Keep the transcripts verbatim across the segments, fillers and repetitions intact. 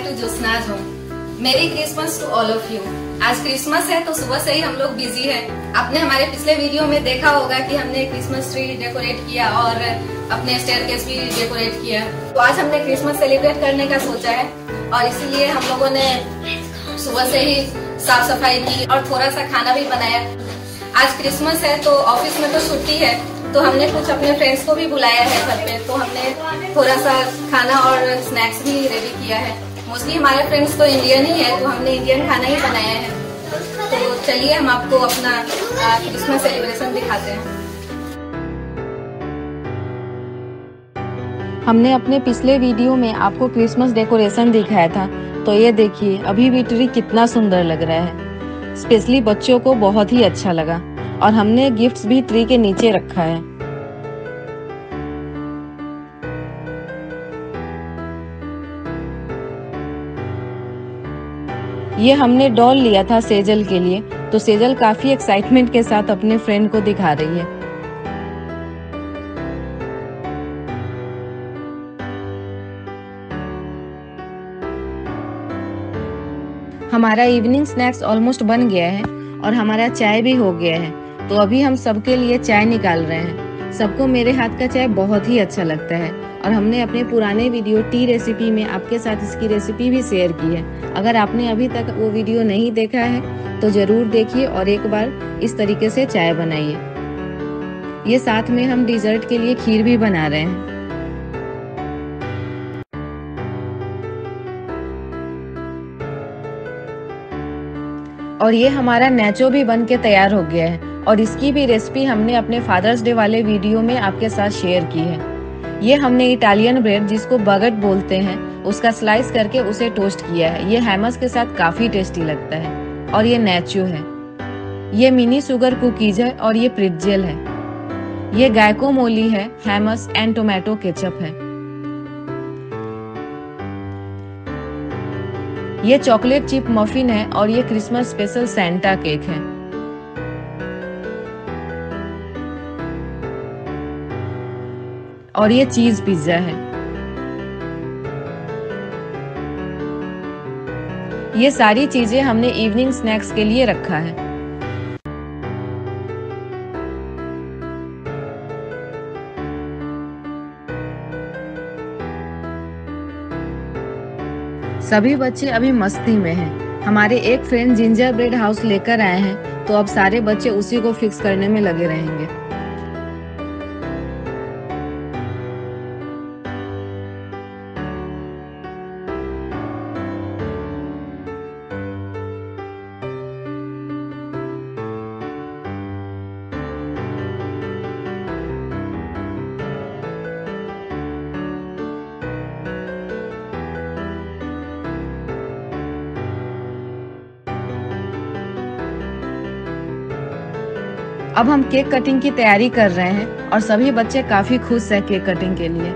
To Jyotsna's home. Merry Christmas to all of you. आज Christmas है तो सुबह से ही हम लोग बिजी हैं। आपने हमारे पिछले वीडियो में देखा होगा कि हमने क्रिसमस ट्री डेकोरेट किया और अपने स्टेयरकेस भी डेकोरेट किया। तो आज हमने क्रिसमस सेलिब्रेट करने का सोचा है और इसीलिए हम लोगों ने सुबह से ही साफ सफाई की और थोड़ा सा खाना भी बनाया। आज क्रिसमस है तो ऑफिस में तो छुट्टी है, तो हमने कुछ अपने फ्रेंड्स को भी बुलाया है घर पे, तो हमने थोड़ा सा खाना और स्नैक्स भी रेडी किया है। मोस्टली हमारे फ्रेंड्स तो इंडियन ही है, तो हमने इंडियन खाना ही बनाया है। तो चलिए हम आपको अपना क्रिसमस सेलिब्रेशन दिखाते हैं। हमने अपने पिछले वीडियो में आपको क्रिसमस डेकोरेशन दिखाया था, तो ये देखिए अभी भी ट्री कितना सुंदर लग रहा है। स्पेशली बच्चों को बहुत ही अच्छा लगा और हमने गिफ्ट्स भी ट्री के नीचे रखा है। ये हमने डॉल लिया था सेजल के लिए, तो सेजल काफी एक्साइटमेंट के साथ अपने फ्रेंड को दिखा रही है। हमारा इवनिंग स्नैक्स ऑलमोस्ट बन गया है और हमारा चाय भी हो गया है, तो अभी हम सबके लिए चाय निकाल रहे हैं। सबको मेरे हाथ का चाय बहुत ही अच्छा लगता है और हमने अपने पुराने वीडियो टी रेसिपी में आपके साथ इसकी रेसिपी भी शेयर की है। अगर आपने अभी तक वो वीडियो नहीं देखा है तो जरूर देखिए और एक बार इस तरीके से चाय बनाइए। ये साथ में हम डिजर्ट के लिए खीर भी बना रहे हैं। और ये हमारा नैचो भी बन के तैयार हो गया है और इसकी भी रेसिपी हमने अपने फादर्स डे वाले वीडियो में आपके साथ शेयर की है। ये हमने इटालियन ब्रेड, जिसको बगट बोलते हैं, उसका स्लाइस करके उसे टोस्ट किया है। ये हैमस के साथ काफी टेस्टी लगता है। और ये नैचो है, ये मिनी शुगर कुकीज है और ये प्रिट्जेल है। ये गायकोमोली है, हैमस एंड टोमेटो केचप है। ये चॉकलेट चिप मफिन है और ये क्रिसमस स्पेशल सैंटा केक है। और ये चीज पिज्जा है। ये सारी चीजें हमने इवनिंग स्नैक्स के लिए रखा है। सभी बच्चे अभी मस्ती में हैं। हमारे एक फ्रेंड जिंजर ब्रेड हाउस लेकर आए हैं, तो अब सारे बच्चे उसी को फिक्स करने में लगे रहेंगे। अब हम केक कटिंग की तैयारी कर रहे हैं और सभी बच्चे काफी खुश हैं केक कटिंग के लिए।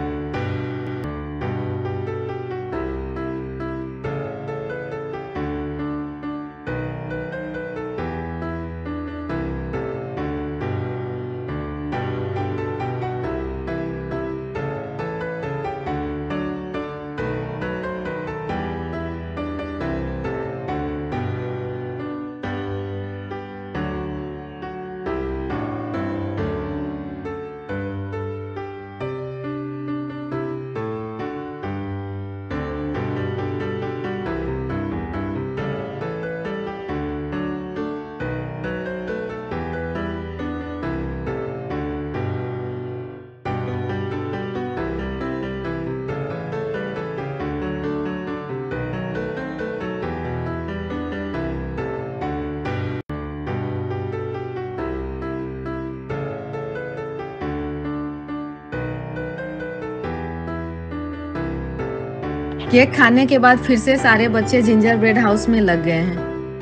केक खाने के बाद फिर से सारे बच्चे जिंजर ब्रेड हाउस में लग गए हैं।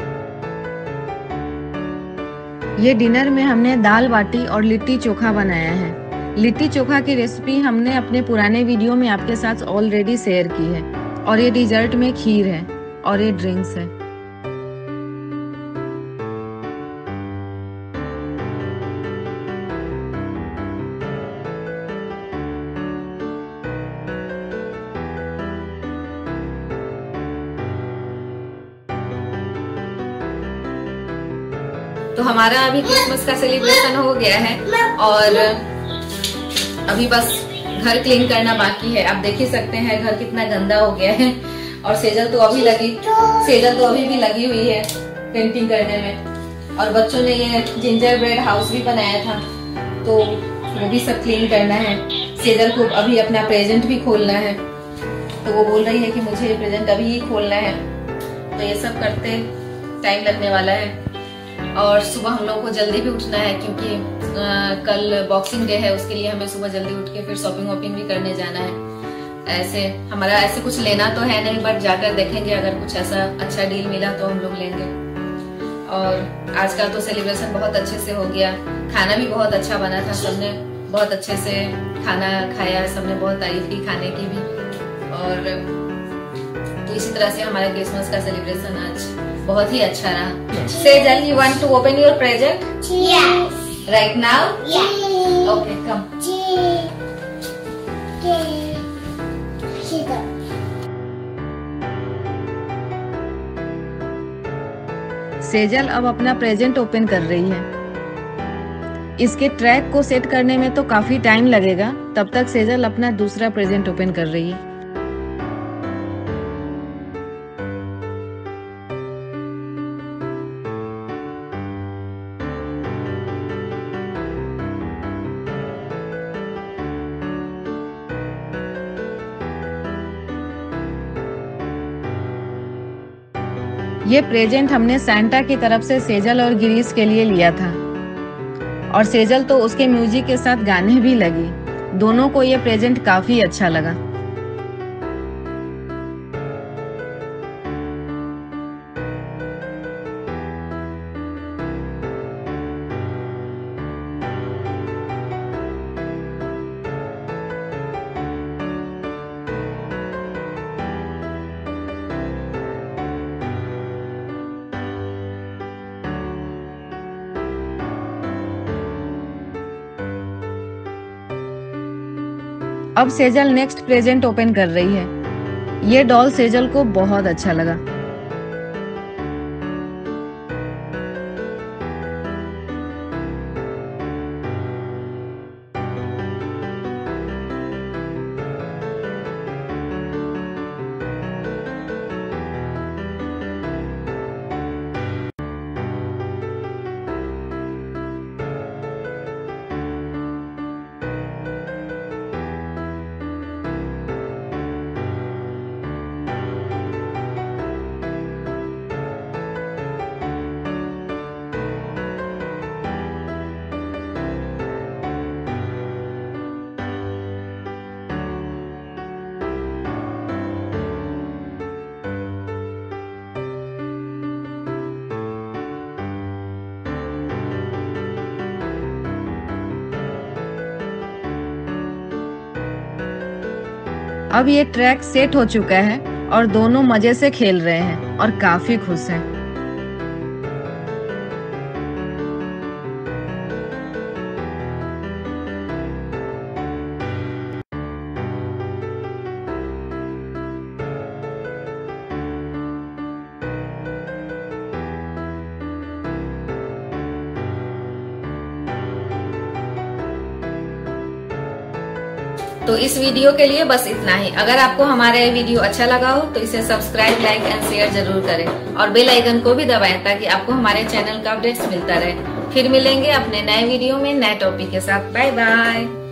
ये डिनर में हमने दाल बाटी और लिट्टी चोखा बनाया है। लिट्टी चोखा की रेसिपी हमने अपने पुराने वीडियो में आपके साथ ऑलरेडी शेयर की है। और ये डिजर्ट में खीर है और ये ड्रिंक्स है। तो हमारा अभी क्रिसमस का सेलिब्रेशन हो गया है और अभी बस घर क्लीन करना बाकी है। आप देख ही सकते हैं घर कितना गंदा हो गया है और सेजल तो अभी लगी सेजल तो अभी भी लगी हुई है पेंटिंग करने में। और बच्चों ने ये जिंजर ब्रेड हाउस भी बनाया था तो वो भी सब क्लीन करना है। सेजल को अभी अपना प्रेजेंट भी खोलना है तो वो बोल रही है कि मुझे ये प्रेजेंट अभी ही खोलना है। तो ये सब करते टाइम लगने वाला है और सुबह हम लोग को जल्दी भी उठना है क्योंकि आ, कल बॉक्सिंग डे है। उसके लिए हमें सुबह जल्दी उठ के फिर शॉपिंग वॉपिंग भी करने जाना है। ऐसे हमारा ऐसे कुछ लेना तो है नहीं बट जाकर देखेंगे, अगर कुछ ऐसा अच्छा डील मिला तो हम लोग लेंगे। और आज का तो सेलिब्रेशन बहुत अच्छे से हो गया, खाना भी बहुत अच्छा बना था, सबने बहुत अच्छे से खाना खाया, सबने बहुत तारीफ की खाने की भी। और तो इसी तरह से हमारा क्रिसमस का सेलिब्रेशन आज बहुत ही अच्छा रहा। Sejal, you want to open your present? Yes. Right now? Yes. Okay, come. Sit up. Sejal अब अपना प्रेजेंट ओपन कर रही है। इसके ट्रैक को सेट करने में तो काफी टाइम लगेगा, तब तक सेजल अपना दूसरा प्रेजेंट ओपन कर रही है। ये प्रेजेंट हमने सैंटा की तरफ से सेजल और गिरीश के लिए लिया था और सेजल तो उसके म्यूजिक के साथ गाने भी लगी। दोनों को ये प्रेजेंट काफी अच्छा लगा। अब सेजल नेक्स्ट प्रेजेंट ओपन कर रही है। ये डॉल सेजल को बहुत अच्छा लगा। अब ये ट्रैक सेट हो चुका है और दोनों मजे से खेल रहे हैं और काफी खुश हैं। तो इस वीडियो के लिए बस इतना ही। अगर आपको हमारा ये वीडियो अच्छा लगा हो तो इसे सब्सक्राइब, लाइक एंड शेयर जरूर करें और बेल आइकन को भी दबाएं ताकि आपको हमारे चैनल का अपडेट्स मिलता रहे। फिर मिलेंगे अपने नए वीडियो में नए टॉपिक के साथ। Bye bye.